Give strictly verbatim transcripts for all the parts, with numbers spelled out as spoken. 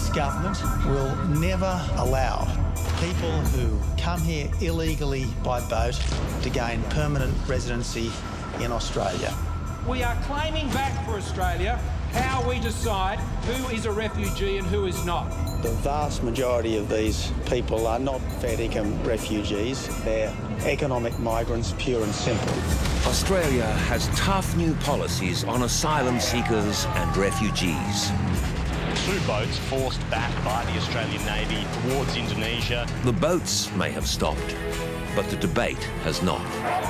This government will never allow people who come here illegally by boat to gain permanent residency in Australia. We are claiming back for Australia how we decide who is a refugee and who is not. The vast majority of these people are not fair income refugees. They're economic migrants, pure and simple. Australia has tough new policies on asylum seekers and refugees. Two boats forced back by the Australian Navy towards Indonesia. The boats may have stopped, but the debate has not.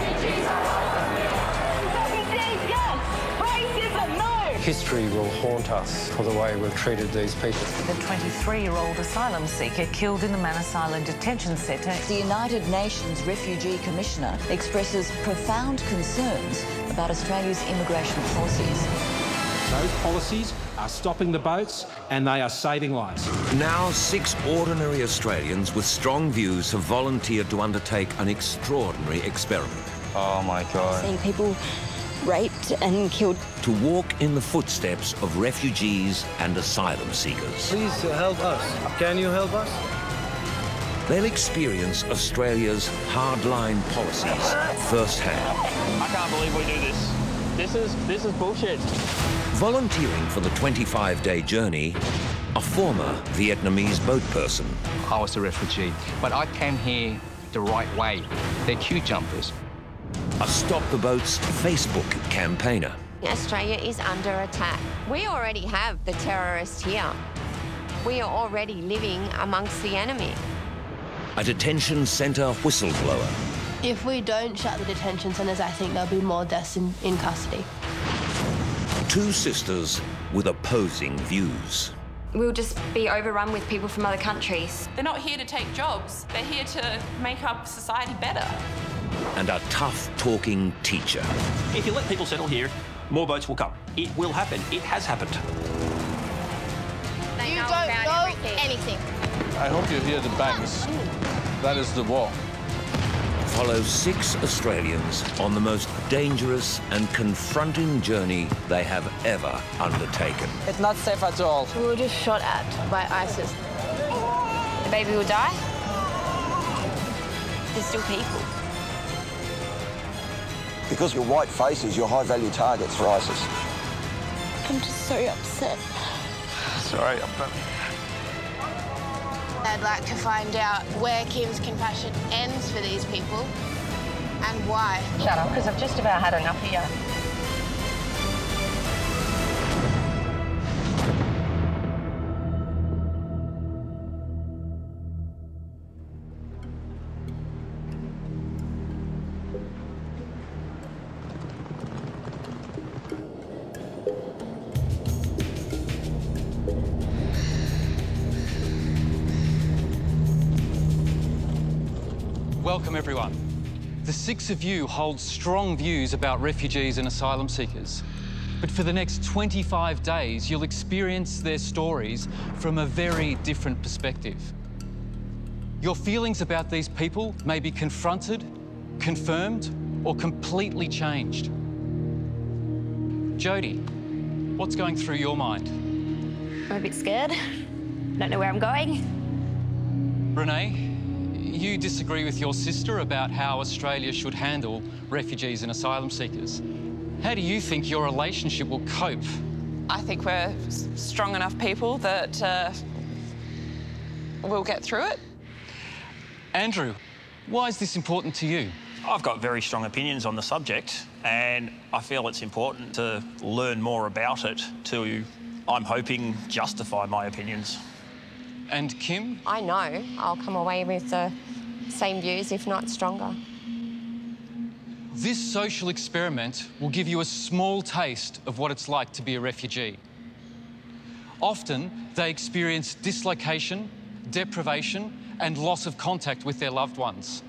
History will haunt us for the way we've treated these people. The twenty-three-year-old asylum seeker killed in the Manus Island detention centre. The United Nations Refugee Commissioner expresses profound concerns about Australia's immigration policies. Those policies are stopping the boats and they are saving lives. Now, six ordinary Australians with strong views have volunteered to undertake an extraordinary experiment. Oh, my God. Seeing people raped and killed. To walk in the footsteps of refugees and asylum seekers. Please help us. Can you help us? They'll experience Australia's hardline policies firsthand. I can't believe we do this. This is, this is bullshit. Volunteering for the twenty-five day journey, a former Vietnamese boat person. I was a refugee, but I came here the right way. They're queue jumpers. A Stop the Boats Facebook campaigner. Australia is under attack. We already have the terrorists here. We are already living amongst the enemy. A detention centre whistleblower. If we don't shut the detention centres, I think there'll be more deaths in, in custody. Two sisters with opposing views. We'll just be overrun with people from other countries. They're not here to take jobs. They're here to make our society better. And a tough-talking teacher. If you let people settle here, more boats will come. It will happen. It has happened. They you know don't about know everything. anything. I hope you hear the bangs. That is the wall. Follow six Australians on the most dangerous and confronting journey they have ever undertaken. It's not safe at all. We were just shot at by ISIS. The baby will die. There's still people. Because your white faces, you're high-value targets for ISIS. I'm just so upset. Sorry, I'm done. I'd like to find out where Kim's compassion ends for these people and why. Shut up, because I've just about had enough here. Welcome, everyone. The six of you hold strong views about refugees and asylum seekers. But for the next twenty-five days, you'll experience their stories from a very different perspective. Your feelings about these people may be confronted, confirmed, or completely changed. Jodie, what's going through your mind? I'm a bit scared. Don't know where I'm going. Renee, you disagree with your sister about how Australia should handle refugees and asylum seekers. How do you think your relationship will cope? I think we're strong enough people that uh, we'll get through it. Andrew, why is this important to you? I've got very strong opinions on the subject, and I feel it's important to learn more about it to, I'm hoping, justify my opinions. And Kim? I know I'll come away with the same views, if not stronger. This social experiment will give you a small taste of what it's like to be a refugee. Often, they experience dislocation, deprivation, and loss of contact with their loved ones.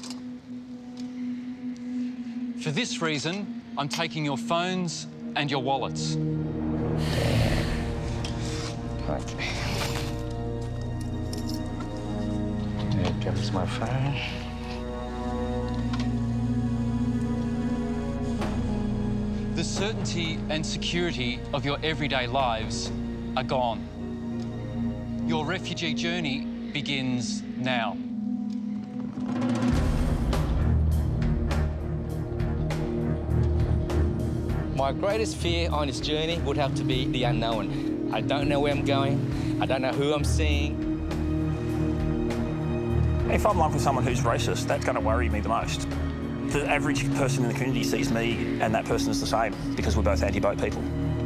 For this reason, I'm taking your phones and your wallets. Okay. Here comes my phone. The certainty and security of your everyday lives are gone. Your refugee journey begins now. My greatest fear on this journey would have to be the unknown. I don't know where I'm going. I don't know who I'm seeing. If I'm lumped with someone who's racist, that's going to worry me the most. The average person in the community sees me and that person is the same because we're both anti-boat people.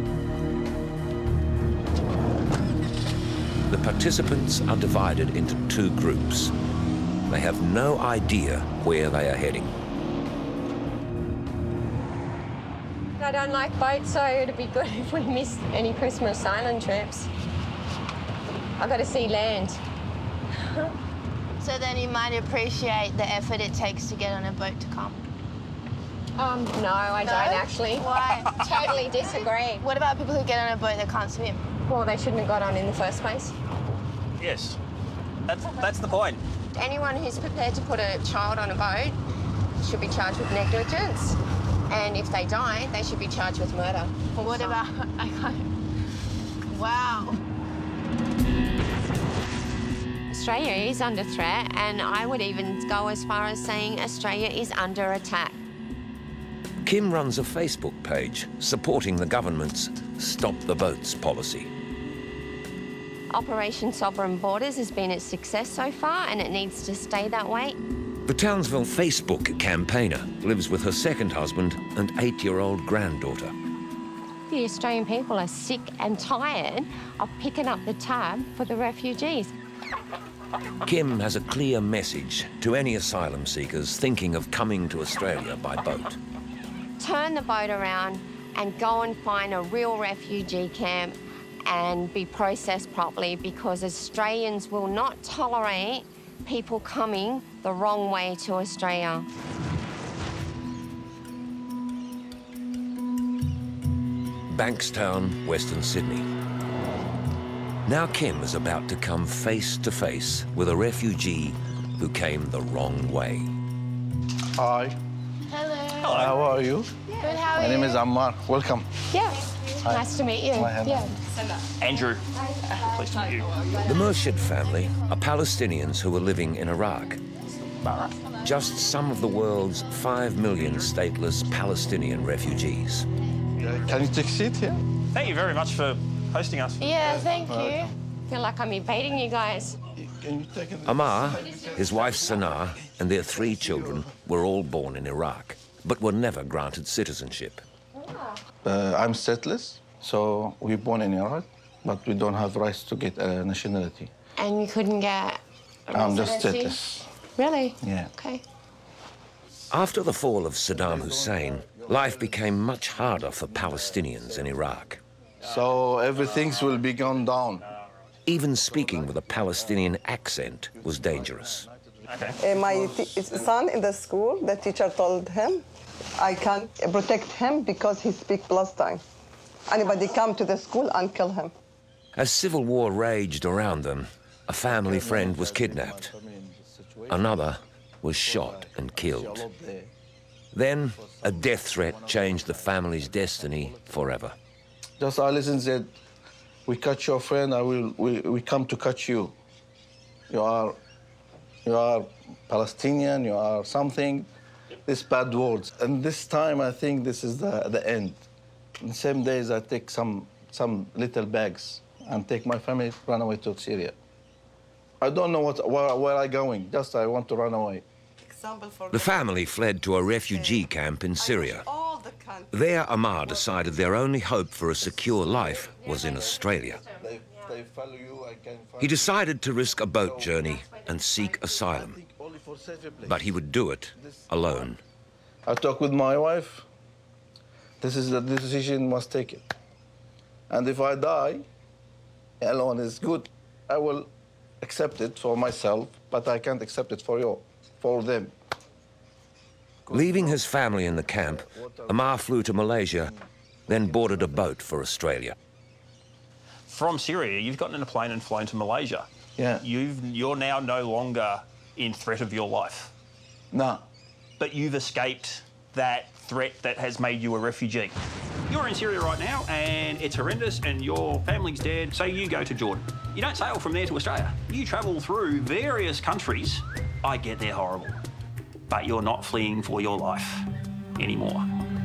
The participants are divided into two groups. They have no idea where they are heading. I don't like boats, so it'd be good if we missed any Christmas Island trips. I've got to see land. So then you might appreciate the effort it takes to get on a boat to come. Um, no, I No? don't actually. Why? Totally disagree. What about people who get on a boat that can't swim? Well, they shouldn't have got on in the first place. Yes, that's, that's the point. Anyone who's prepared to put a child on a boat should be charged with negligence. And if they die, they should be charged with murder. Well, what about... I can't... Wow. Australia is under threat, and I would even go as far as saying Australia is under attack. Kim runs a Facebook page supporting the government's Stop the Boats policy. Operation Sovereign Borders has been a success so far, and it needs to stay that way. The Townsville Facebook campaigner lives with her second husband and eight-year-old granddaughter. The Australian people are sick and tired of picking up the tab for the refugees. Kim has a clear message to any asylum seekers thinking of coming to Australia by boat. Turn the boat around and go and find a real refugee camp and be processed properly, because Australians will not tolerate people coming the wrong way to Australia. Bankstown, Western Sydney. Now Kim is about to come face to face with a refugee who came the wrong way. Hi. Hello. Hello. How are you? Good, how are My you? name is Ammar. Welcome. Yeah. Hi. Nice to meet you. Hi, yeah. Andrew, pleased to meet you. The Murshid family are Palestinians who are living in Iraq. Just some of the world's five million stateless Palestinian refugees. Can you take a seat here? Thank you very much for hosting us. Yeah, thank you. I feel like I'm invading you guys. Can you take a... Amar, his wife Sana, and their three children were all born in Iraq, but were never granted citizenship. Uh, I'm stateless, so we're born in Iraq, but we don't have rights to get a nationality. And you couldn't get a I'm just residency? stateless. Really? Yeah. Okay. After the fall of Saddam Hussein, life became much harder for Palestinians in Iraq. So everything will be gone down. Even speaking with a Palestinian accent was dangerous. Uh, my son in the school, the teacher told him, I can protect him because he speaks Palestine. Anybody come to the school and kill him. As civil war raged around them, a family friend was kidnapped. Another was shot and killed. Then, a death threat changed the family's destiny forever. Just Alison said, we catch your friend, I will, we, we come to catch you. You are, you are Palestinian, you are something. These bad words. And this time, I think this is the, the end. In the same days, I take some, some little bags and take my family, run away to Syria. I don't know what, where, where I'm going, just I want to run away. The family fled to a refugee camp in Syria. There, Amar decided their only hope for a secure life was in Australia. He decided to risk a boat journey and seek asylum. But he would do it alone. I talked with my wife. This is the decision must take it. And if I die, alone is good. I will accept it for myself, but I can't accept it for you, for them. Leaving his family in the camp, Amar flew to Malaysia, then boarded a boat for Australia. From Syria, you've gotten in a plane and flown to Malaysia. Yeah. You've, you're now no longer in threat of your life. No. But you've escaped that threat that has made you a refugee. You're in Syria right now and it's horrendous and your family's dead, so you go to Jordan. You don't sail from there to Australia. You travel through various countries. I get they're horrible, but you're not fleeing for your life anymore.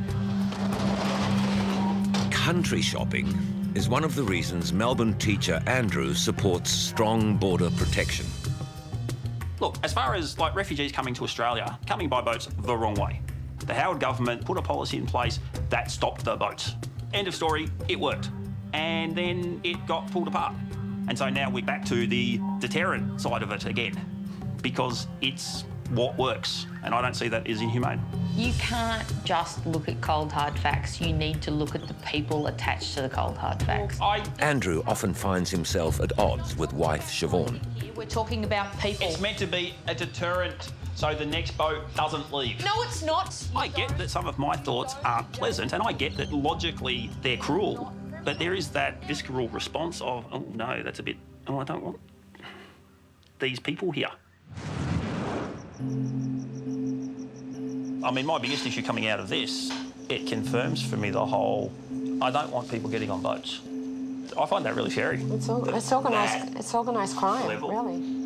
Country shopping is one of the reasons Melbourne teacher Andrew supports strong border protection. Look, as far as like refugees coming to Australia, coming by boat's the wrong way. The Howard government put a policy in place that stopped the boats. End of story, it worked. And then it got pulled apart. And so now we're back to the deterrent side of it again, because it's what works, and I don't see that as inhumane. You can't just look at cold, hard facts. You need to look at the people attached to the cold, hard facts. I... Andrew often finds himself at odds with wife Siobhan. We're talking about people. It's meant to be a deterrent so the next boat doesn't leave. No, it's not. I get that some of my thoughts aren't pleasant, and I get that logically they're cruel, but there is that visceral response of, oh no, that's a bit, oh, I don't want these people here. I mean, my biggest issue coming out of this, it confirms for me the whole, I don't want people getting on boats. I find that really scary. It's, all, it's, organised, it's organised crime, level. really.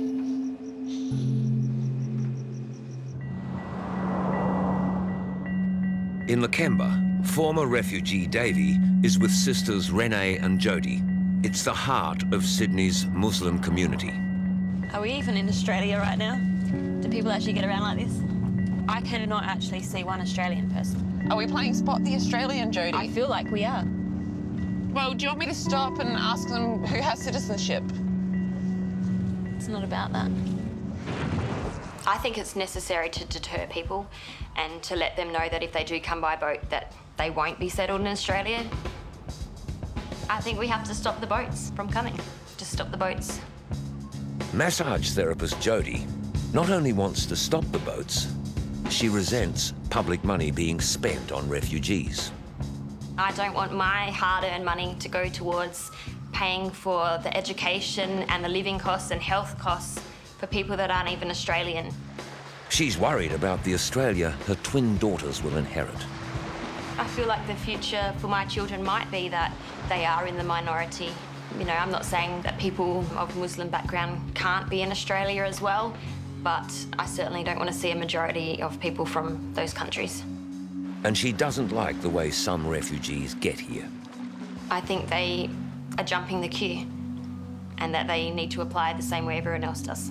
In Lakemba, former refugee Davey is with sisters Renee and Jody. It's the heart of Sydney's Muslim community. Are we even in Australia right now? Do people actually get around like this? I cannot actually see one Australian person. Are we playing Spot the Australian, Jody? I feel like we are. Well, do you want me to stop and ask them who has citizenship? It's not about that. I think it's necessary to deter people and to let them know that if they do come by boat that they won't be settled in Australia. I think we have to stop the boats from coming. Just stop the boats. Massage therapist Jody not only wants to stop the boats, she resents public money being spent on refugees. I don't want my hard-earned money to go towards paying for the education and the living costs and health costs for people that aren't even Australian. She's worried about the Australia her twin daughters will inherit. I feel like the future for my children might be that they are in the minority. You know, I'm not saying that people of Muslim background can't be in Australia as well, but I certainly don't want to see a majority of people from those countries. And she doesn't like the way some refugees get here. I think they are jumping the queue and that they need to apply the same way everyone else does.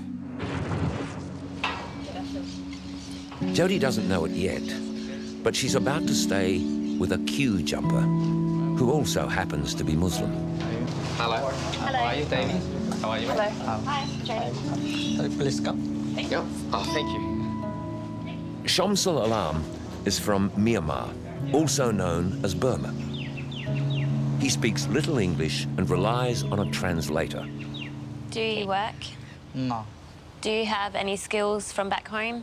Jody doesn't know it yet, but she's about to stay with a queue jumper who also happens to be Muslim. Hello. Hello. How are you, Davey? How are you? Hello. Hi, Jody. Uh, please come. Thank you. Oh, thank you. Shamsul Alam is from Myanmar, also known as Burma. He speaks little English and relies on a translator. Do you work? No. Do you have any skills from back home?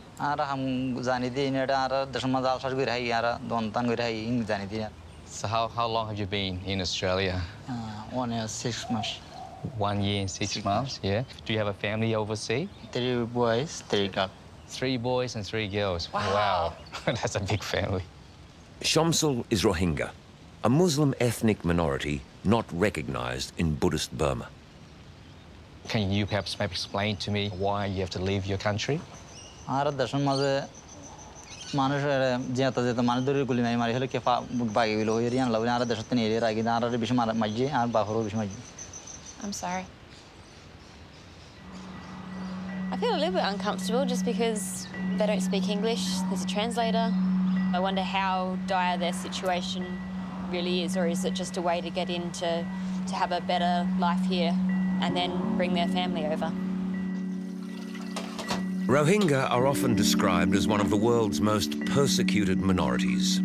So how, how long have you been in Australia? Uh, one year, six months. One year and six, six months, yeah. Do you have a family overseas? Three boys, three girls. Three boys and three girls. Wow. Wow. That's a big family. Shamsul is Rohingya, a Muslim ethnic minority not recognized in Buddhist Burma. Can you perhaps maybe explain to me why you have to leave your country? I'm sorry. I feel a little bit uncomfortable just because they don't speak English. There's a translator. I wonder how dire their situation really is, or is it just a way to get in to, to have a better life here and then bring their family over? Rohingya are often described as one of the world's most persecuted minorities.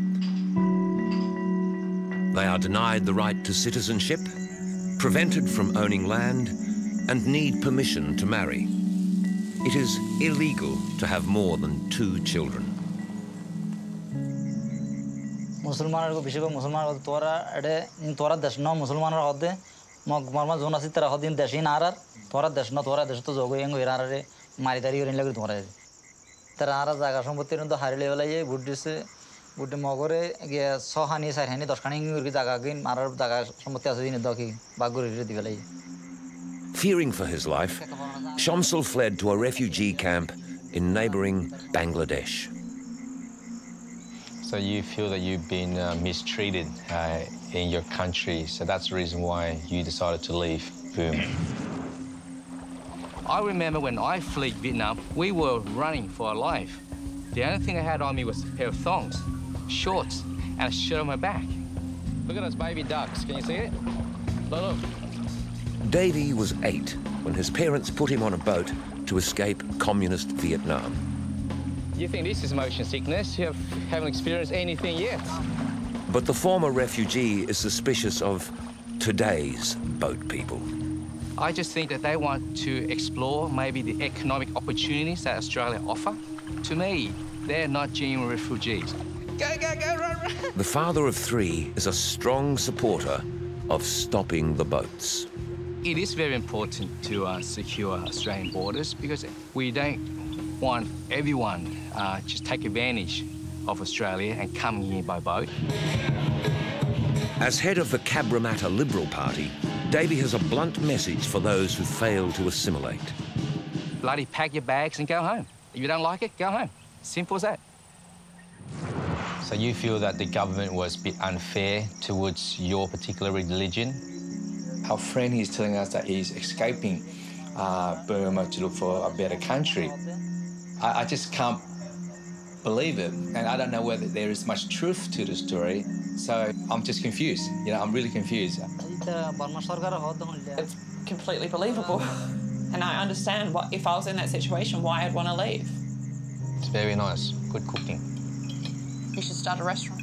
They are denied the right to citizenship, prevented from owning land, and need permission to marry. It is illegal to have more than two children. मुसलमान को Bysshe को मुसलमान को तोरा अड़े इन तोरा दशना मुसलमान होते मग मरमा जोना सी तरह होती इन दशीन आरर तोरा दशना तोरा दश तो जोगो यंग हिरार रे मारी दारी और इन लगे तोरा है तरह आरर जागा संपत्ति इन तो हारी लेवल है ये Buddhist Would the Mogore, Sohani, Sahani, Doskani, Zagagin, Arab Daga, Samotazin, Doki, Baguri, the village. Fearing for his life, Shamsul fled to a refugee camp in neighbouring Bangladesh. So you feel that you've been uh, mistreated uh, in your country, so that's the reason why you decided to leave Burma. I remember when I fled Vietnam, we were running for our life. The only thing I had on me was a pair of thongs, shorts, and a shirt on my back. Look at those baby ducks. Can you see it? Look, look. Davey was eight when his parents put him on a boat to escape communist Vietnam. You think this is motion sickness? You have, haven't experienced anything yet. But the former refugee is suspicious of today's boat people. I just think that they want to explore maybe the economic opportunities that Australia offer. To me, they're not genuine refugees. Go, go, go, run, run. The father of three is a strong supporter of stopping the boats. It is very important to uh, secure Australian borders because we don't want everyone uh, just take advantage of Australia and come here by boat. As head of the Cabramatta Liberal Party, Davey has a blunt message for those who fail to assimilate. Bloody pack your bags and go home. If you don't like it, go home. Simple as that. So you feel that the government was a bit unfair towards your particular religion? Our friend is telling us that he's escaping uh, Burma to look for a better country. I, I just can't believe it, and I don't know whether there is much truth to the story, so I'm just confused. You know, I'm really confused. It's completely believable, and I understand what if I was in that situation, why I'd want to leave. It's very nice, good cooking. You should start a restaurant.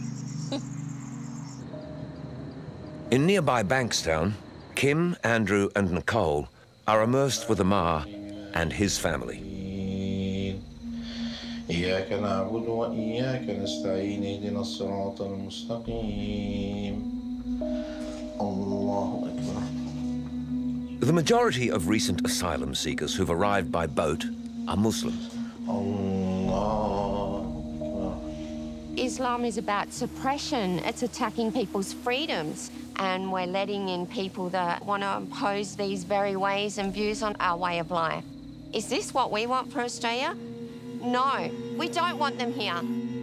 In nearby Bankstown, Kim, Andrew and Nicole are immersed with Amar and his family. إياك نعبد وإياك نستعين اهدنا الصراط المستقيم الله أكبر. The majority of recent asylum seekers who've arrived by boat are Muslims. Islam is about suppression. It's attacking people's freedoms. And we're letting in people that want to impose these very ways and views on our way of life. Is this what we want for Australia? No, we don't want them here.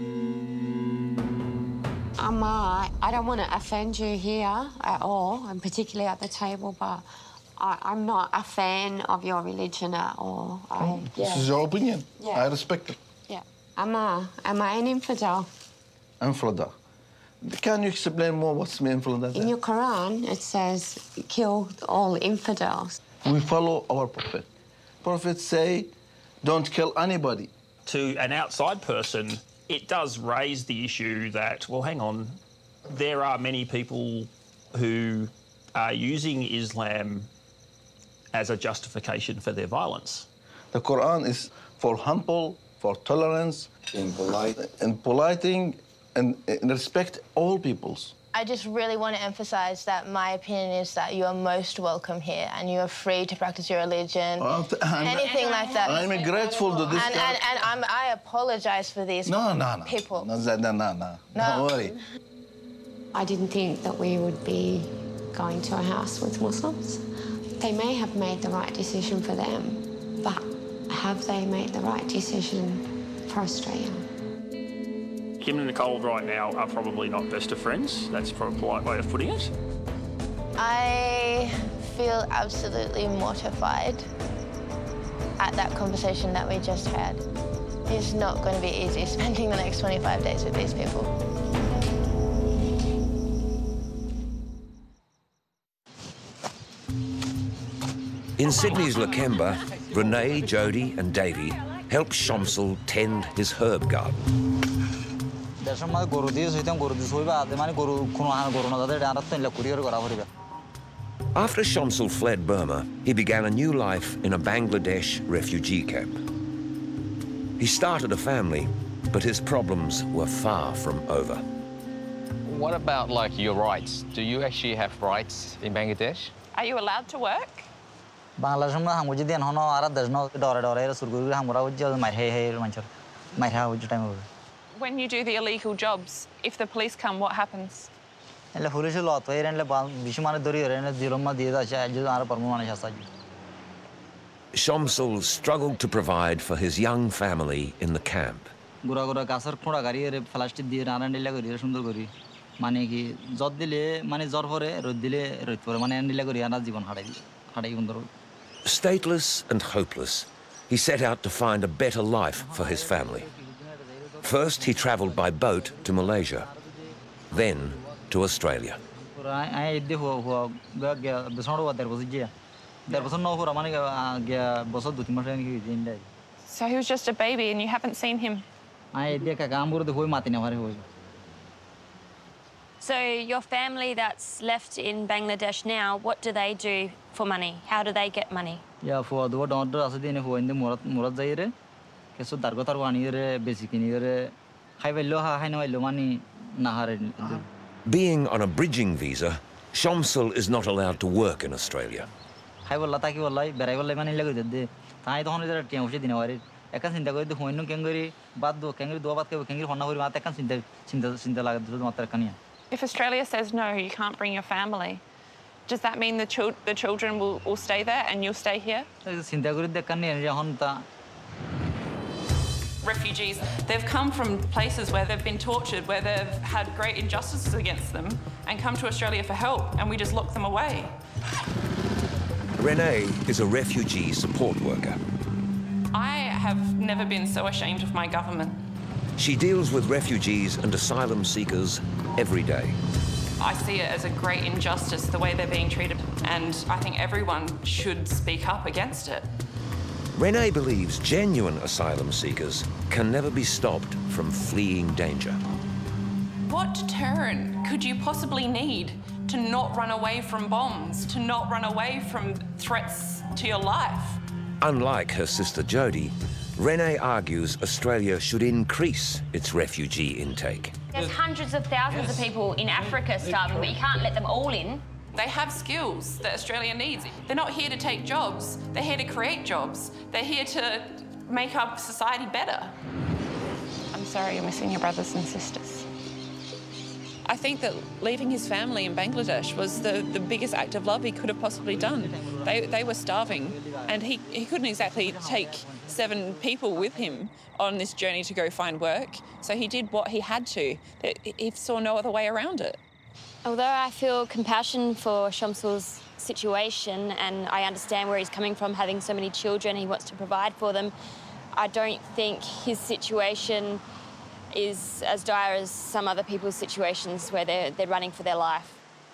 Amar, I don't want to offend you here at all, and particularly at the table, but I, I'm not a fan of your religion at all. I, oh, this yeah. is your opinion. Yeah. I respect it. Yeah. Amar, am I an infidel? Infidel. Can you explain more what's infidel? In your Quran, it says, kill all infidels. We follow our prophet. Prophets say, don't kill anybody. To an outside person, it does raise the issue that, well, hang on, there are many people who are using Islam as a justification for their violence. The Quran is for humble, for tolerance, in polite, in politing, and, and respect all peoples. I just really want to emphasise that my opinion is that you are most welcome here and you are free to practice your religion, well, anything like that. I'm grateful to this And, and, and I'm, I apologise for these no, no, no. people. No, no, no, no, no. Don't worry. I didn't think that we would be going to a house with Muslims. They may have made the right decision for them, but have they made the right decision for Australia? Kim and Nicole right now are probably not best of friends. That's probably a polite way of putting it. I feel absolutely mortified at that conversation that we just had. It's not going to be easy spending the next twenty-five days with these people. In Sydney's Lakemba, Renee, Jody and Davey help Shamsul tend his herb garden. After Shamsul fled Burma, he began a new life in a Bangladesh refugee camp. He started a family, but his problems were far from over. What about, like, your rights? Do you actually have rights in Bangladesh? Are you allowed to work? Bangladesh में हम मुझे दिन होना आ रहा दस नौ dollar dollar सुरगुरु हम रहा उज्जल मार है है मंचर मार है उज्जल time when you do the illegal jobs, if the police come, what happens? Shamsul struggled to provide for his young family in the camp. Stateless and hopeless, he set out to find a better life for his family. First, he travelled by boat to Malaysia, then to Australia. So he was just a baby and you haven't seen him? So your family that's left in Bangladesh now, what do they do for money? How do they get money? Yeah, for the order as the who in the Murad Zaire, Keso Dargotar one year, basically, Hiveloha, Hino Lumani Nahar. Being on a bridging visa, Shamsul is not allowed to work in Australia. I will attack you alive, but I will live in the I don't know that I can I can send the way to Hoino Kangari, Badu, Kangaroo, Dobat, Kangaroo, Honor, I can send the Sindala to Matarkania. If Australia says no, you can't bring your family, does that mean the, chil the children will, will stay there and you'll stay here? Refugees, they've come from places where they've been tortured, where they've had great injustices against them, and come to Australia for help, and we just lock them away. Renee is a refugee support worker. I have never been so ashamed of my government. She deals with refugees and asylum seekers every day. I see it as a great injustice, the way they're being treated, and I think everyone should speak up against it. Renee believes genuine asylum seekers can never be stopped from fleeing danger. What deterrent could you possibly need to not run away from bombs, to not run away from threats to your life? Unlike her sister Jodie, Renee argues Australia should increase its refugee intake. There's hundreds of thousands yes. of people in Africa starving, but you can't let them all in. They have skills that Australia needs. They're not here to take jobs. They're here to create jobs. They're here to make our society better. I'm sorry you're missing your brothers and sisters. I think that leaving his family in Bangladesh was the, the biggest act of love he could have possibly done. They, they were starving, and he, he couldn't exactly take seven people with him on this journey to go find work, so he did what he had to. He saw no other way around it. Although I feel compassion for Shamsul's situation and I understand where he's coming from, having so many children, he wants to provide for them, I don't think his situation is as dire as some other people's situations where they're, they're running for their life.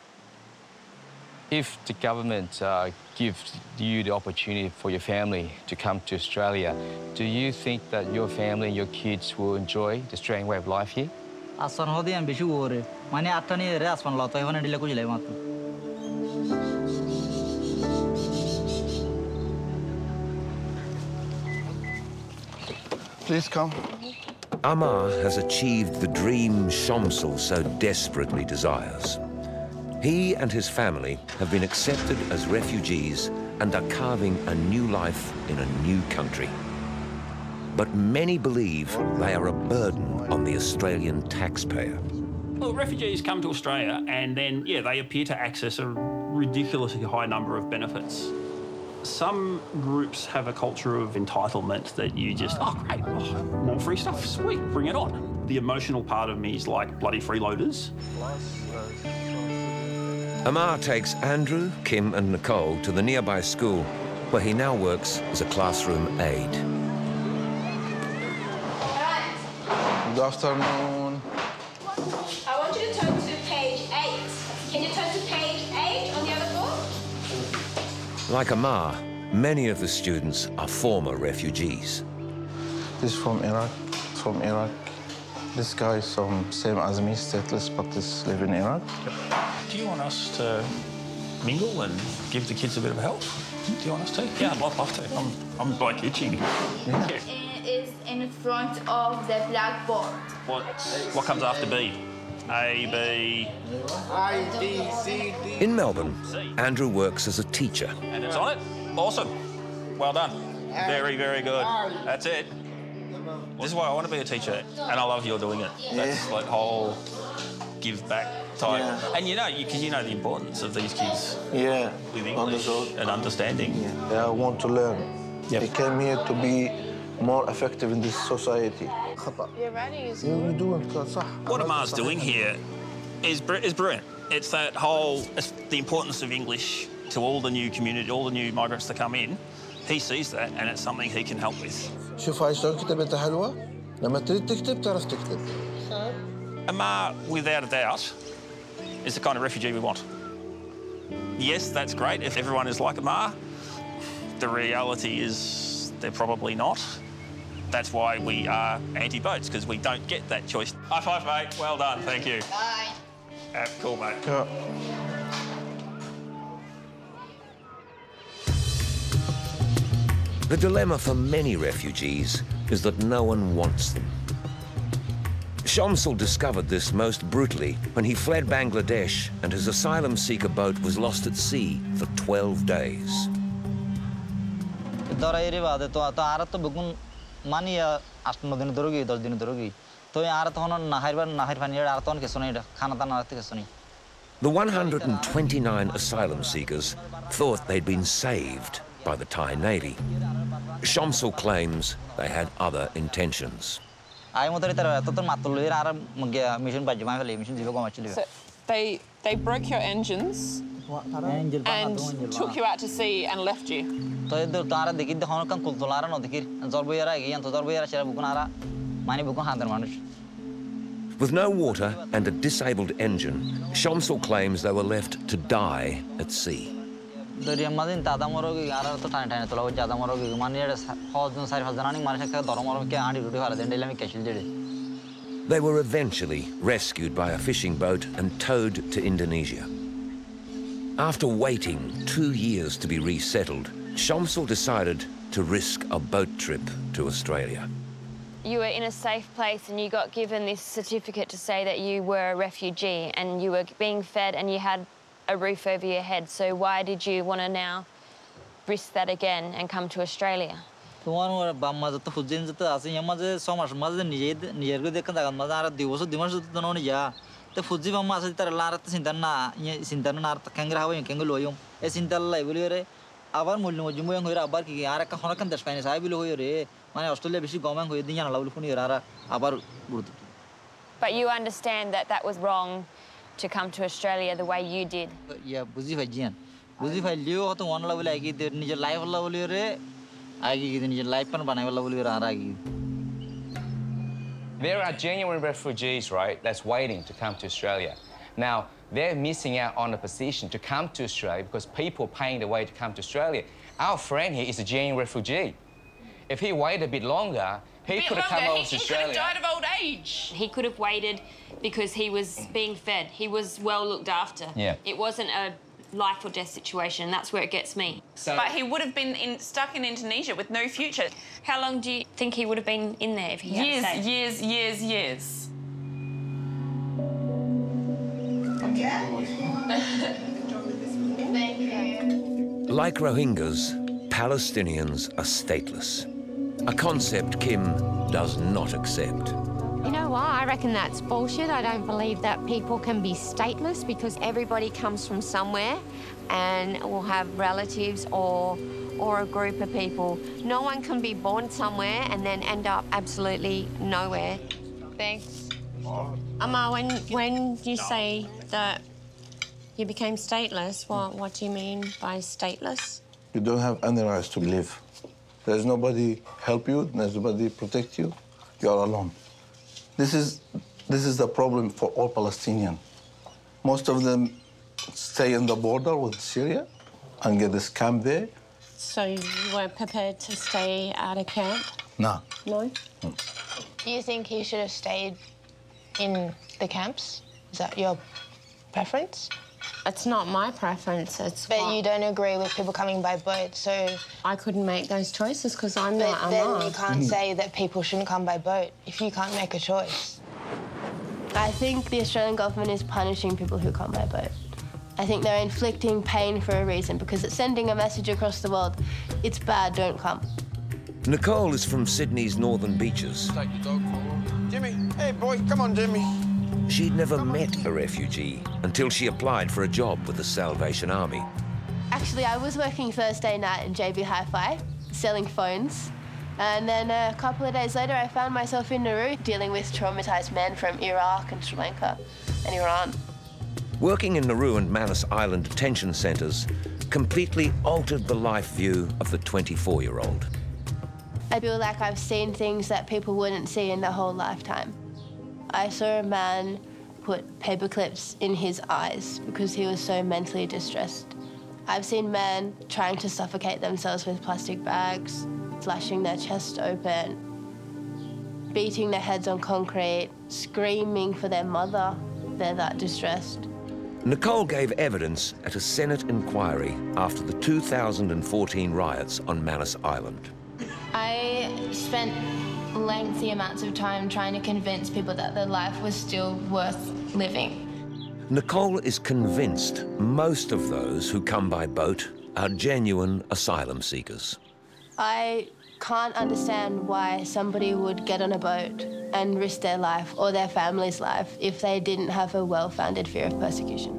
If the government uh, gives you the opportunity for your family to come to Australia, do you think that your family and your kids will enjoy the Australian way of life here? Aswan hodi am beshi ore mane atta ni re aswan lato ehone dile kujile matro. Please come. Amar has achieved the dream Shamsul so desperately desires. He and his family have been accepted as refugees and are carving a new life in a new country. But many believe they are a burden on the Australian taxpayer. Well, refugees come to Australia and then, yeah, they appear to access a ridiculously high number of benefits. Some groups have a culture of entitlement that you just, oh, great, oh, more free stuff, sweet, bring it on. The emotional part of me is like bloody freeloaders. Amar takes Andrew, Kim and Nicole to the nearby school where he now works as a classroom aide. Good afternoon. I want you to turn to page eight. Can you turn to page eight on the other book? Like Amar, many of the students are former refugees. This is from Iraq, from Iraq. This guy is from same as me, stateless, but this live in Iraq. Do you want us to mingle and give the kids a bit of help? Do you want us to? Yeah, I'd love to. I'm, I'm like itching. Yeah. It is in front of the blackboard. What, what comes after B? A, B... I, D, C, D. In Melbourne, Andrew works as a teacher. And it's on it? Awesome. Well done. Very, very good. That's it. This is why I want to be a teacher, and I love you're doing it. That's Yeah. like whole give back type. Yeah. And you know, because you, you know the importance of these kids Yeah. with On the English road. and understanding. Yeah, I want to learn. They came here to be more effective in this society. Your writing is You doing صح. What Amar's doing here is br- is brilliant. It's that whole it's the importance of English to all the new community, all the new migrants that come in. He sees that, and it's something he can help with. شوف هاي شلون كتبتها حلوة؟ لما تريد تكتب تعرف تكتب. Amar, without a doubt, is the kind of refugee we want. Yes, that's great if everyone is like Amar. The reality is they're probably not. That's why we are anti-boats, because we don't get that choice. High five, mate. Well done. Thank you. Bye. Uh, cool, mate. Yeah. The dilemma for many refugees is that no one wants them. Shamsul discovered this most brutally when he fled Bangladesh and his asylum seeker boat was lost at sea for twelve days. The one hundred twenty-nine asylum seekers thought they'd been saved by the Thai Navy. Shamsul claims they had other intentions. So they, they broke your engines and took you out to sea and left you. With no water and a disabled engine, Shamsul claims they were left to die at sea. They were eventually rescued by a fishing boat and towed to Indonesia. After waiting two years to be resettled, Shamsul decided to risk a boat trip to Australia. You were in a safe place and you got given this certificate to say that you were a refugee and you were being fed and you had a roof over your head. So why did you want to now risk that again and come to Australia? But you understand that that was wrong to come to Australia the way you did. Yeah, buzi fajian. Buzi fajio to one level agi the nije life level re agi the nije life pan banai level re aragi. There are genuine refugees, right, that's waiting to come to Australia. Now, they're missing out on a position to come to Australia because people are paying the way to come to Australia. Our friend here is a genuine refugee. If he waited a bit longer, he could have come over to Australia. He could have died of old age. He could have waited because he was being fed. He was well looked after. Yeah. It wasn't a life or death situation, and that's where it gets me. So, but he would have been in, stuck in Indonesia with no future. How long do you think he would have been in there if he years, had stayed? Years, years, years, Thank you. Like Rohingyas, Palestinians are stateless, a concept Kim does not accept. You know what? I reckon that's bullshit. I don't believe that people can be stateless because everybody comes from somewhere and will have relatives or or a group of people. No one can be born somewhere and then end up absolutely nowhere. Thanks. Amar, when when you say that you became stateless, what what do you mean by stateless? You don't have any rights to live. There's nobody help you, there's nobody protect you. You are alone. This is, this is the problem for all Palestinians. Most of them stay in the border with Syria and get this camp there. So you weren't prepared to stay at a camp? No. No? Do you think he should have stayed in the camps? Is that your preference? It's not my preference. It's But what... you don't agree with people coming by boat, so... I couldn't make those choices because I'm but not then Amar. you can't say that people shouldn't come by boat if you can't make a choice. I think the Australian government is punishing people who come by boat. I think they're inflicting pain for a reason because it's sending a message across the world. It's bad, don't come. Nicole is from Sydney's northern beaches. Take your dog for a walk. Jimmy, hey boy, come on, Jimmy. She'd never met a refugee until she applied for a job with the Salvation Army. Actually, I was working Thursday night in J B Hi-Fi, selling phones. And then a couple of days later, I found myself in Nauru dealing with traumatized men from Iraq and Sri Lanka and Iran. Working in Nauru and Manus Island detention centres completely altered the life view of the twenty-four-year-old. I feel like I've seen things that people wouldn't see in their whole lifetime. I saw a man put paper clips in his eyes because he was so mentally distressed. I've seen men trying to suffocate themselves with plastic bags, slashing their chest open, beating their heads on concrete, screaming for their mother. They're that distressed. Nicole gave evidence at a Senate inquiry after the two thousand fourteen riots on Manus Island. I spent lengthy amounts of time trying to convince people that their life was still worth living. Nicole is convinced most of those who come by boat are genuine asylum seekers. I can't understand why somebody would get on a boat and risk their life or their family's life if they didn't have a well-founded fear of persecution.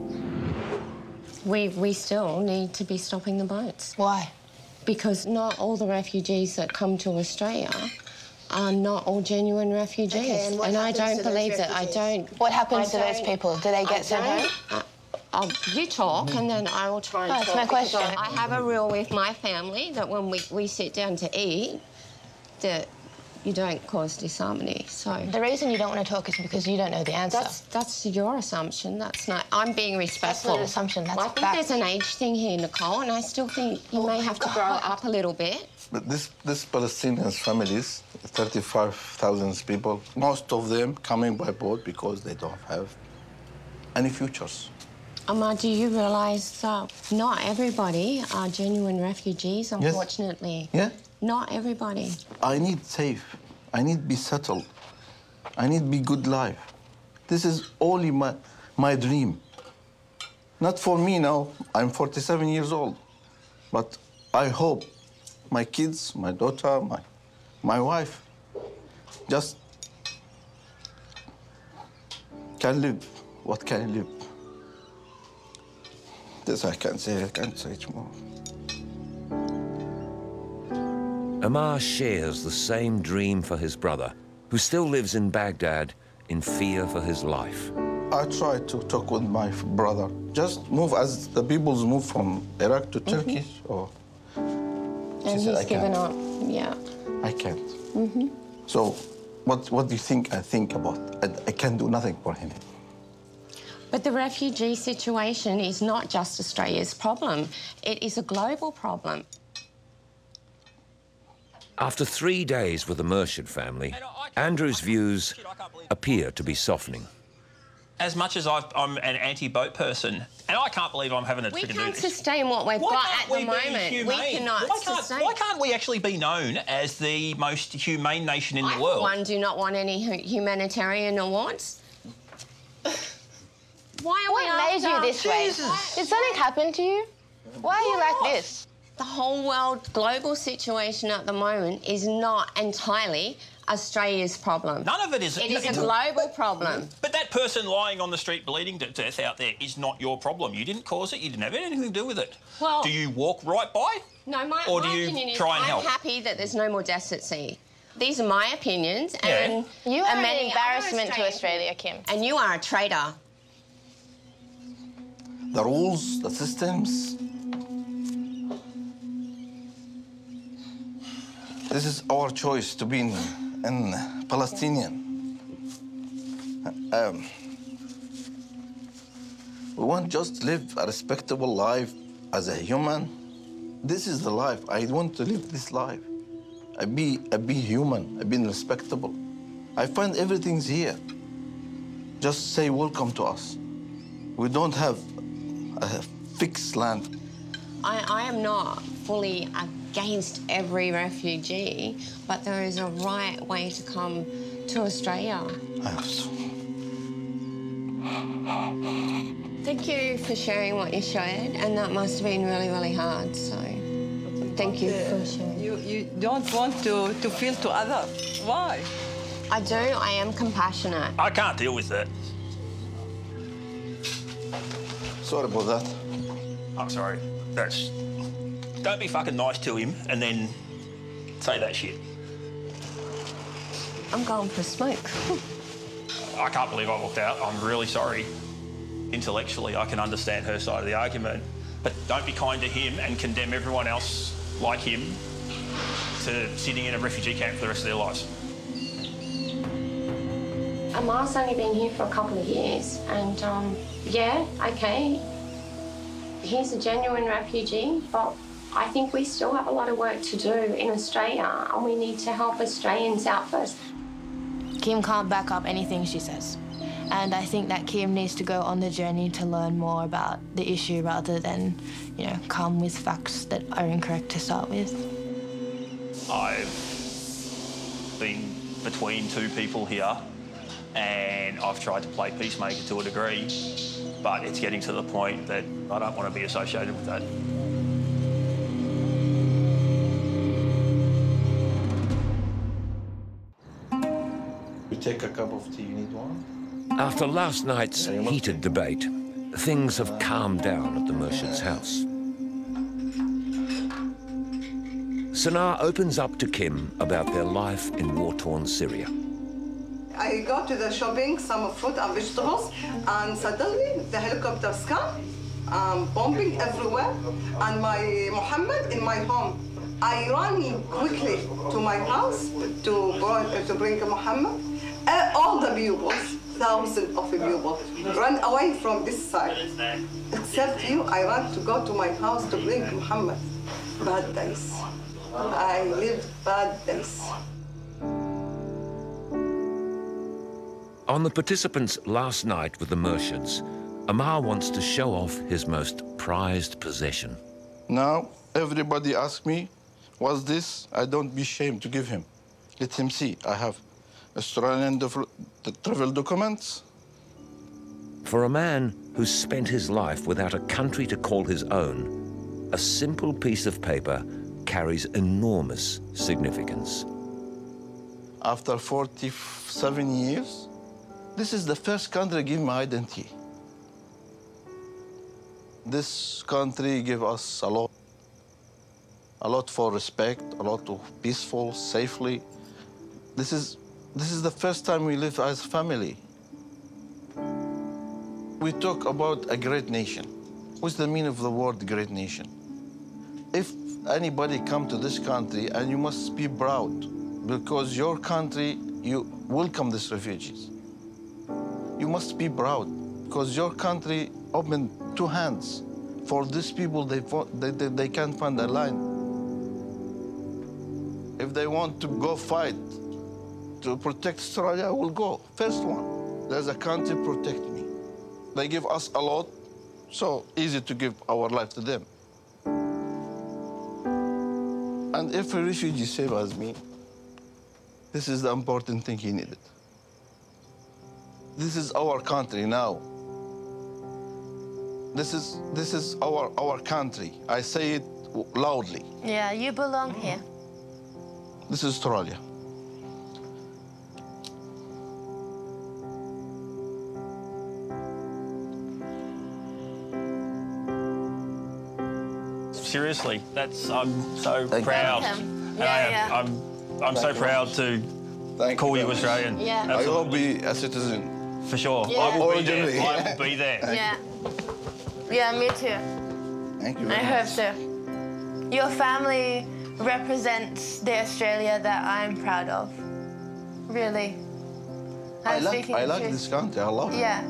We, we still need to be stopping the boats. Why? Because not all the refugees that come to Australia are not all genuine refugees. Okay, and what and I happens don't to those believe that. I refugees? don't... What happens I to those don't- people? Do they get I sent don't- home? uh, I'll, you talk and then I will try and Oh, that's talk. my because question. I have a rule with my family that when we, we sit down to eat, that you don't cause disharmony, so... The reason you don't want to talk is because you don't know the answer. That's, that's your assumption. That's not... I'm being respectful. That's not an assumption, that's I think fact. there's an age thing here, Nicole, and I still think you may have to grow up a little bit. But this, this Palestinian families, thirty-five thousand people, most of them coming by boat because they don't have any futures. Amar, do you realise that not everybody are genuine refugees, unfortunately? Yeah. Not everybody. I need safe. I need be settled. I need be good life. This is only my, my dream. Not for me now. I'm forty-seven years old. But I hope my kids, my daughter, my, my wife, just can live. What can live? This I can't say. I can't say it more. Amar shares the same dream for his brother, who still lives in Baghdad in fear for his life. I tried to talk with my brother. Just move as the peoples move from Iraq to Turkey, or... And She he's said, I given can't. up, yeah. I can't. Mm-hmm. So, what, what do you think I think about? I, I can't do nothing for him. But the refugee situation is not just Australia's problem. It is a global problem. After three days with the Murshid family, Andrew's views appear to be softening. As much as I've, I'm an anti-boat person, and I can't believe I'm having a We trick to do can't this. sustain what we've Why got can't at the we be moment. We humane? cannot why can't, sustain. Why can't we actually be known as the most humane nation in I, the for world? one, do not want any hu- humanitarian awards. Why are What we made you after- this way? Did something happen to you? Why are you like this? The whole world global situation at the moment is not entirely Australia's problem. None of it is. It is a it's- global problem. But that person lying on the street bleeding to death out there is not your problem. You didn't cause it. You didn't have anything to do with it. Well- do you walk right by? No, my, Or my do you opinion is try and I'm help? happy that there's no more deaths at sea. These are my opinions, Yeah. and You and are many an other embarrassment to Australian- Australia, Kim. And you are a traitor. The rules, the systems. This is our choice to be in, in Palestinian. Um, we want just live a respectable life as a human. This is the life. I want to live this life. I be, I be human. I be respectable. I find everything's here. Just say welcome to us. We don't have a fixed land. I, I am not fully against every refugee, but there is a right way to come to Australia. Thank you for sharing what you shared, and that must have been really, really hard, so Thank you Okay. for sharing. You, you don't want to, to feel to others. Why? I do. I am compassionate. I can't deal with it. Sorry about that. I'm sorry. That's... Don't be fucking nice to him and then say that shit. I'm going for a smoke. I can't believe I walked out. I'm really sorry. Intellectually, I can understand her side of the argument, but don't be kind to him and condemn everyone else like him to sitting in a refugee camp for the rest of their lives. Amar's only been here for a couple of years, and um, yeah, okay, he's a genuine refugee, but I think we still have a lot of work to do in Australia, and we need to help Australians out first. Kim can't back up anything she says. And I think that Kim needs to go on the journey to learn more about the issue rather than, you know, come with facts that are incorrect to start with. I've been between two people here, and I've tried to play peacemaker to a degree, but it's getting to the point that I don't want to be associated with that. You take a cup of tea, you need one? After last night's heated debate, things have calmed down at the Murshid's house. Sanaa opens up to Kim about their life in war-torn Syria. I go to the shopping, some fruit and vegetables, and suddenly the helicopters come, um, bombing everywhere, and my Muhammad in my home. I run quickly to my house to, bring, to bring Muhammad. Uh, all the pupils, thousands of pupils, run away from this side. Except you, I run to go to my house to bring Muhammad. Bad days. I lived bad days. On the participants last night with the Murshids, Amar wants to show off his most prized possession. Now, everybody asks me, what's this? I don't be ashamed to give him. Let him see. I have Australian travel documents. For a man who's spent his life without a country to call his own, a simple piece of paper carries enormous significance. After forty-seven years, this is the first country to give me identity. This country gave us a lot. A lot for respect, a lot of peaceful, safely. This is, this is the first time we live as family. We talk about a great nation. What's the meaning of the word great nation? If anybody come to this country, and you must be proud, because your country, you welcome these refugees. You must be proud, because your country opened two hands. For these people, they, they, they, they can't find a line. If they want to go fight to protect Australia, I will go. First one. There's a country protect me. They give us a lot, so easy to give our life to them. And if a refugee save as me, this is the important thing he needed. This is our country now. This is, this is our, our country. I say it loudly. Yeah, you belong here. This is Australia. Seriously, that's, I'm so Thank proud. you. And Yeah, I am, yeah. I'm, I'm Thank so you proud to Thank call you you very much. Australian. Yeah. I will Absolutely. be a citizen. For sure. Yeah. I will be Originally. there. I will be there. Yeah. Yeah, me too. Thank you I very hope much. so. Your family represents the Australia that I'm proud of. Really. I I'm like, speaking I the like truth. this country. I love it. Yeah.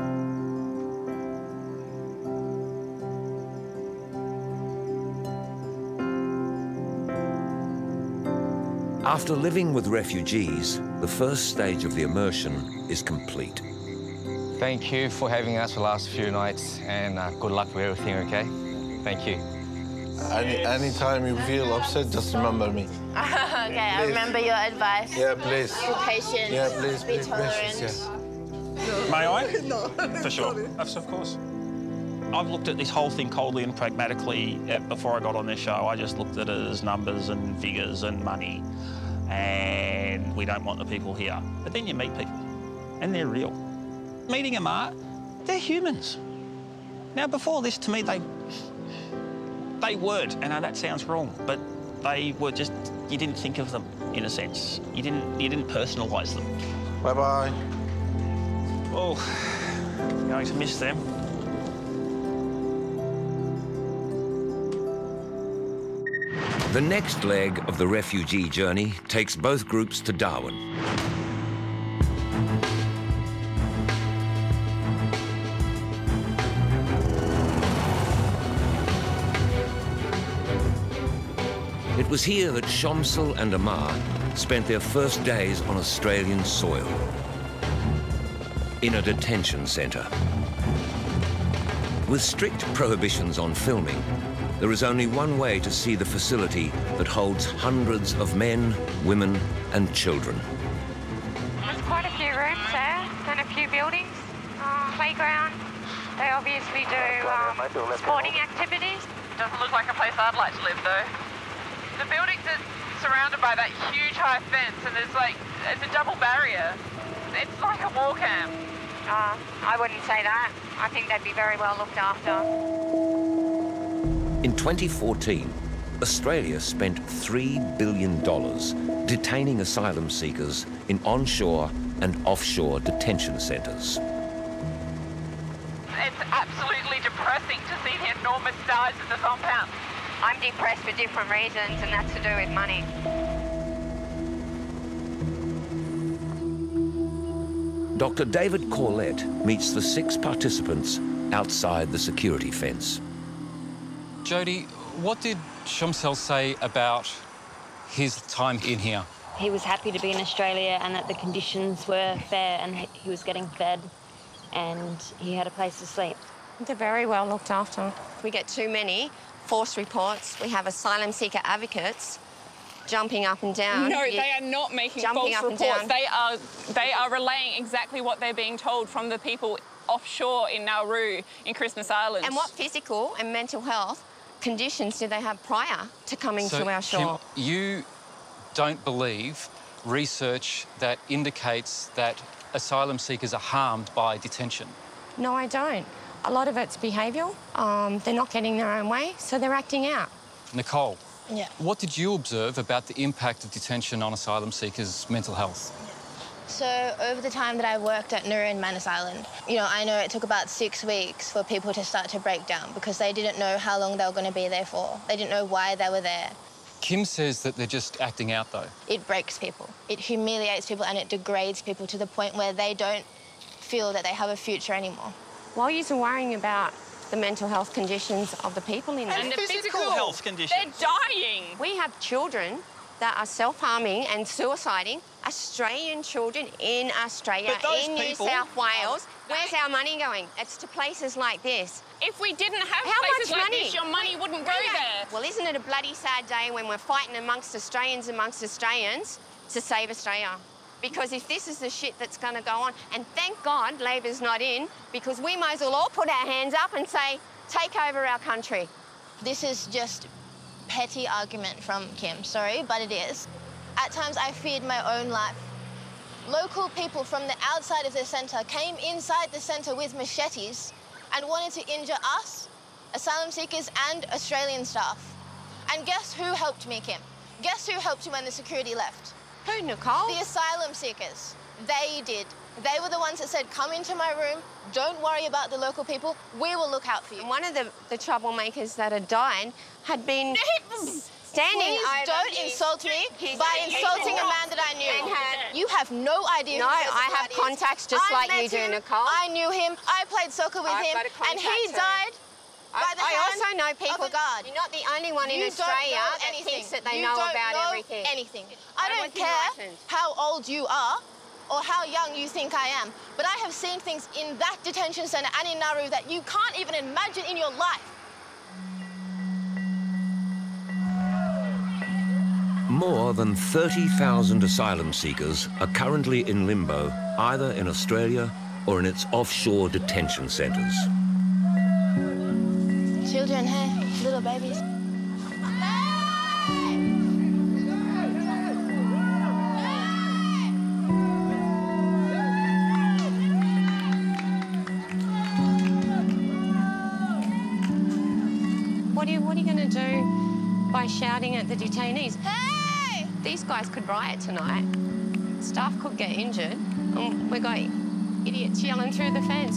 After living with refugees, the first stage of the immersion is complete. Thank you for having us the last few nights, and uh, good luck with everything, okay? Thank you. Any anytime you feel upset, just remember me. Okay, I Please. remember your advice. Yeah, please. Be patient. Yeah, please, Be please, tolerant. precious, yes. May I? No. For sure. Of of course. I've looked at this whole thing coldly and pragmatically before I got on this show. I just looked at it as numbers and figures and money, and we don't want the people here. But then you meet people, and they're real. Meeting them are, they're humans. Now, before this, to me, they they weren't. And I know that sounds wrong, but they were just, you didn't think of them, in a sense. You didn't, you didn't personalise them. Bye-bye. Oh, going to miss them. The next leg of the refugee journey takes both groups to Darwin. It was here that Shamsul and Amar spent their first days on Australian soil, in a detention centre. With strict prohibitions on filming, there is only one way to see the facility that holds hundreds of men, women and children. There's quite a few rooms there and a few buildings, uh, playground. They obviously do um, sporting activities. Doesn't look like a place I'd like to live though. The buildings are surrounded by that huge high fence and there's like, it's a double barrier. It's like a war camp. Uh, I wouldn't say that. I think they'd be very well looked after. In twenty fourteen, Australia spent three billion dollars detaining asylum seekers in onshore and offshore detention centres. It's absolutely depressing to see the enormous size of the compound. I'm depressed for different reasons, and that's to do with money. Doctor David Corlett meets the six participants outside the security fence. Jodie, what did Shamsul say about his time in here? He was happy to be in Australia and that the conditions were fair and he was getting fed and he had a place to sleep. They're very well looked after. We get too many force reports. We have asylum seeker advocates jumping up and down. No, you, they are not making jumping false up reports. And down. They are, they are relaying exactly what they're being told from the people offshore in Nauru, in Christmas Island. And what physical and mental health conditions do they have prior to coming so, to our shore? Kim, you don't believe research that indicates that asylum seekers are harmed by detention? No, I don't. A lot of it's behavioural. Um, they're not getting their own way, so they're acting out. Nicole, yeah. What did you observe about the impact of detention on asylum seekers' mental health? So over the time that I worked at Nauru and Manus Island, you know, I know it took about six weeks for people to start to break down because they didn't know how long they were going to be there for. They didn't know why they were there. Kim says that they're just acting out, though. It breaks people. It humiliates people and it degrades people to the point where they don't feel that they have a future anymore. While you're worrying about the mental health conditions of the people in there. And the physical, physical health conditions. They're dying. We have children that are self-harming and suiciding, Australian children in Australia, in New South Wales. Where's our money going? It's to places like this. If we didn't have How places much like money? this, your money wouldn't go there. Well, isn't it a bloody sad day when we're fighting amongst Australians amongst Australians to save Australia? Because if this is the shit that's going to go on, and thank God Labor's not in, because we might as well all put our hands up and say, take over our country. This is just petty argument from Kim, sorry, but it is. At times I feared my own life. Local people from the outside of the centre came inside the centre with machetes and wanted to injure us, asylum seekers and Australian staff. And guess who helped me, Kim? Guess who helped you when the security left? Who, Nicole? The asylum seekers. They did. They were the ones that said, come into my room, don't worry about the local people, we will look out for you. And one of the, the troublemakers that had died had been standing Please over don't his, insult me by insulting a man that I knew. Had, you have no idea no, who I have contacts just I like you do, him, Nicole. I knew him, I played soccer with I've him, and he too. died by I, the I hand also know people. of a guard. You're not the only one in you Australia don't know that anything. thinks that they you know don't about know everything. anything. I I don't care how old you are or how young you think I am, but I have seen things in that detention centre and in Nauru that you can't even imagine in your life. More than thirty thousand asylum seekers are currently in limbo, either in Australia or in its offshore detention centres. children, hey, little babies. What are you, what are you going to do by shouting at the detainees? Hey! These guys could riot tonight. Staff could get injured. And we got idiots yelling through the fence.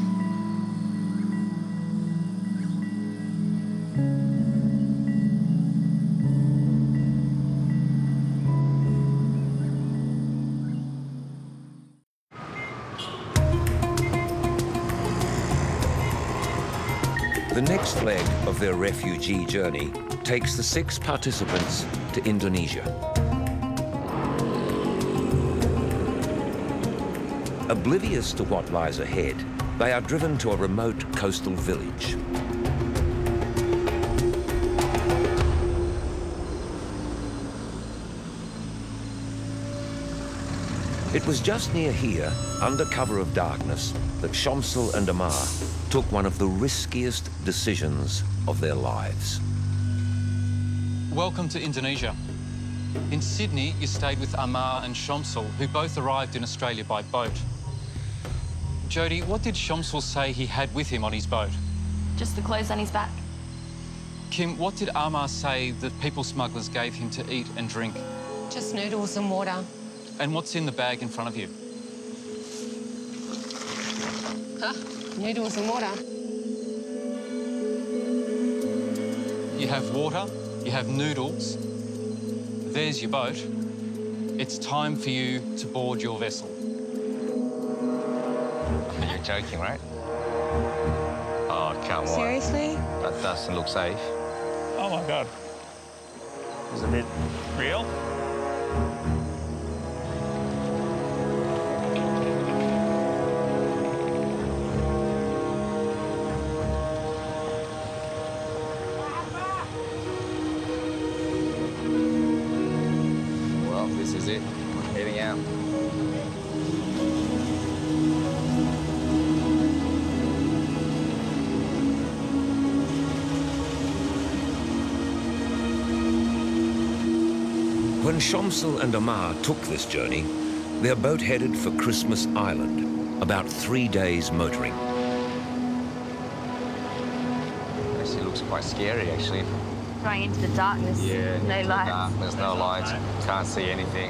The next leg of their refugee journey takes the six participants to Indonesia. Oblivious to what lies ahead, they are driven to a remote coastal village. It was just near here, under cover of darkness, that Shamsul and Amar took one of the riskiest decisions of their lives. Welcome to Indonesia. In Sydney, you stayed with Amar and Shamsul, who both arrived in Australia by boat. Jody, what did Shamsul say he had with him on his boat? Just the clothes on his back. Kim, what did Amar say that people smugglers gave him to eat and drink? Just noodles and water. And what's in the bag in front of you? Huh? Noodles and water. You have water, you have noodles. There's your boat. It's time for you to board your vessel. You're joking, right? Oh, come on. Seriously? That doesn't look safe. Oh, my God. Is it a bit real? Well, this is it. We're heading out. When Shamsul and Amar took this journey, their boat headed for Christmas Island, about three days motoring. Actually, looks quite scary, actually. Going into the darkness. Yeah. No lights. Darkness, no lights. Can't see anything.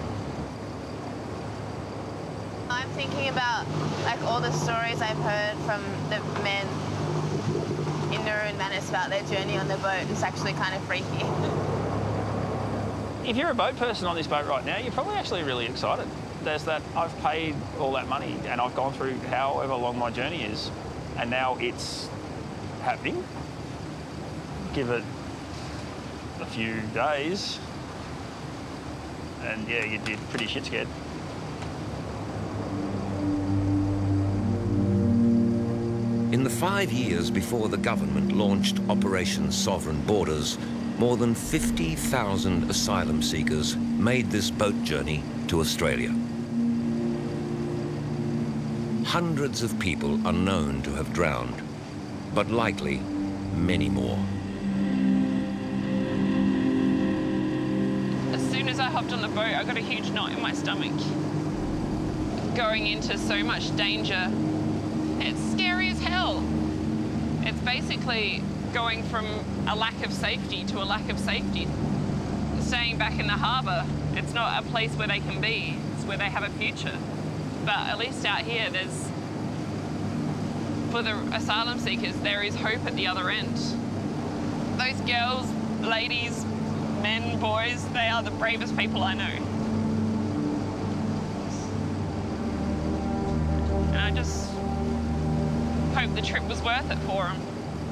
I'm thinking about like all the stories I've heard from the men in Nauru and Manus about their journey on the boat. It's actually kind of freaky. If you're a boat person on this boat right now, you're probably actually really excited. There's that, I've paid all that money and I've gone through however long my journey is, and now it's happening. Give it a few days, and yeah, you're pretty shit scared. In the five years before the government launched Operation Sovereign Borders, more than fifty thousand asylum seekers made this boat journey to Australia. Hundreds of people are known to have drowned, but likely many more. As soon as I hopped on the boat, I got a huge knot in my stomach. Going into so much danger. It's scary as hell. It's basically going from a lack of safety to a lack of safety. Staying back in the harbour, it's not a place where they can be, it's where they have a future. But at least out here, there's, for the asylum seekers, there is hope at the other end. Those girls, ladies, men, boys, they are the bravest people I know. And I just hope the trip was worth it for them.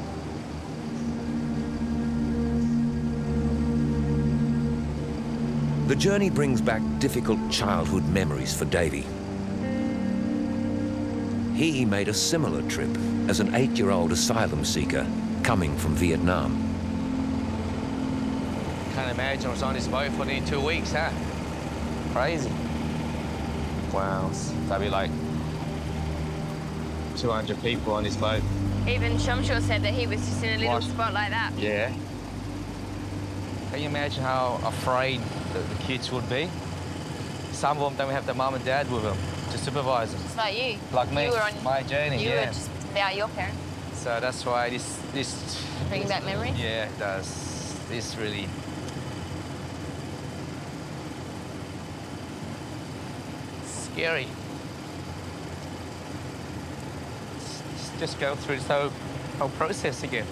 The journey brings back difficult childhood memories for Davey. He made a similar trip as an eight-year-old asylum seeker coming from Vietnam. Can't imagine I was on this boat for nearly two weeks, huh? Crazy. Wow. That'd be like two hundred people on this boat. Even Shamshur said that he was just in a little What? spot like that. Yeah. Can you imagine how afraid the, the kids would be? Some of them don't have their mum and dad with them to supervise them. It's like you. Like me, You were on my journey, You yeah. were just without your parents. So that's why this... this Bring back memory? Yeah, it does. This really... Scary. It's, it's just going through this whole, whole process again.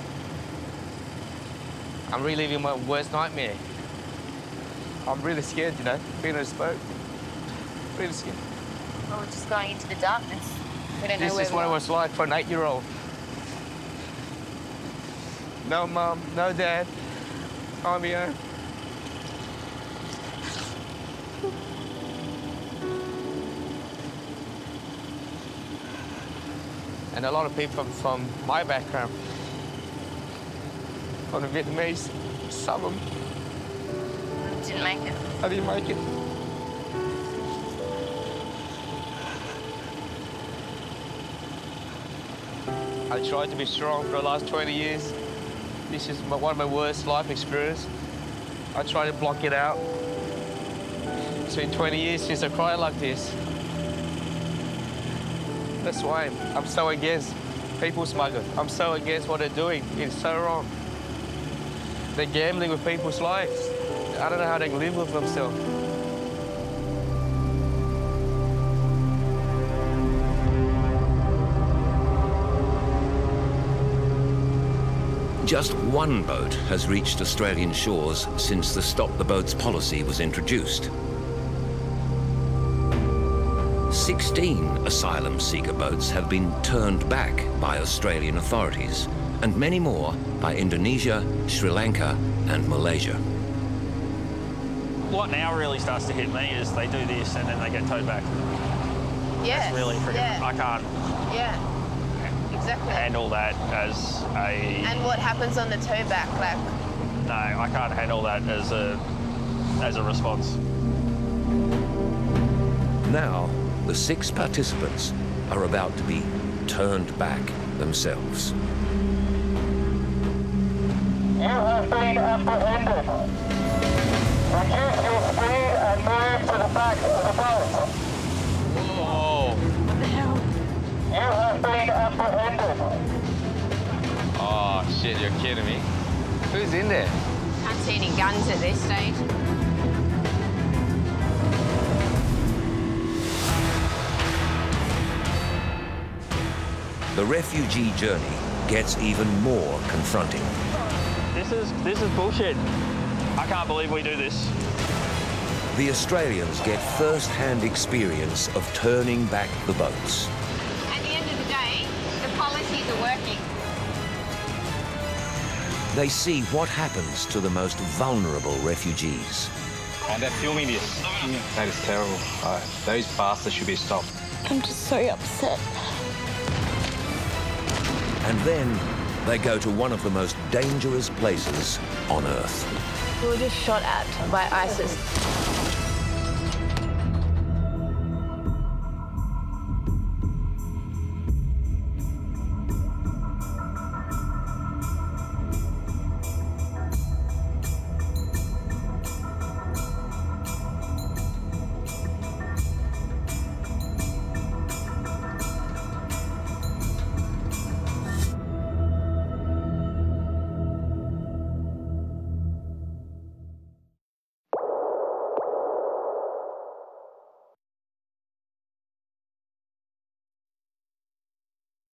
I'm reliving my worst nightmare. I'm really scared, you know, being on this boat. Really scared. Well, we're just going into the darkness. We don't know This where is we what it are. was like for an eight-year-old. No mum, no dad. On my own. And a lot of people from, from my background, from the Vietnamese, some of them. Didn't make it. I didn't make it. I tried to be strong for the last twenty years. This is my, one of my worst life experiences. I tried to block it out. It's been twenty years since I cried like this. That's why I'm, I'm so against people smuggling. I'm so against what they're doing. It's so wrong. They're gambling with people's lives. I don't know how they can live with themselves. Just one boat has reached Australian shores since the Stop the Boats policy was introduced. sixteen asylum seeker boats have been turned back by Australian authorities, and many more by Indonesia, Sri Lanka, and Malaysia. What now really starts to hit me is they do this and then they get towed back. Yes. That's really freaking... Yeah. I can't Yeah. Exactly. handle that as a... And what happens on the tow back, like? No, I can't handle that as a, as a response. Now, the six participants are about to be turned back themselves. You have been apprehended. Reduce your speed and move to the back of the boat. Whoa. What the hell? You have been apprehended. Oh, shit, you're kidding me. Who's in there? Can't see any guns at this stage. The refugee journey gets even more confronting. This is, this is bullshit. I can't believe we do this. The Australians get first-hand experience of turning back the boats. At the end of the day, the policies are working. They see what happens to the most vulnerable refugees. And they're filming this. That is terrible. Uh, those bastards should be stopped. I'm just so upset. And then they go to one of the most dangerous places on Earth. We were just shot at by ISIS.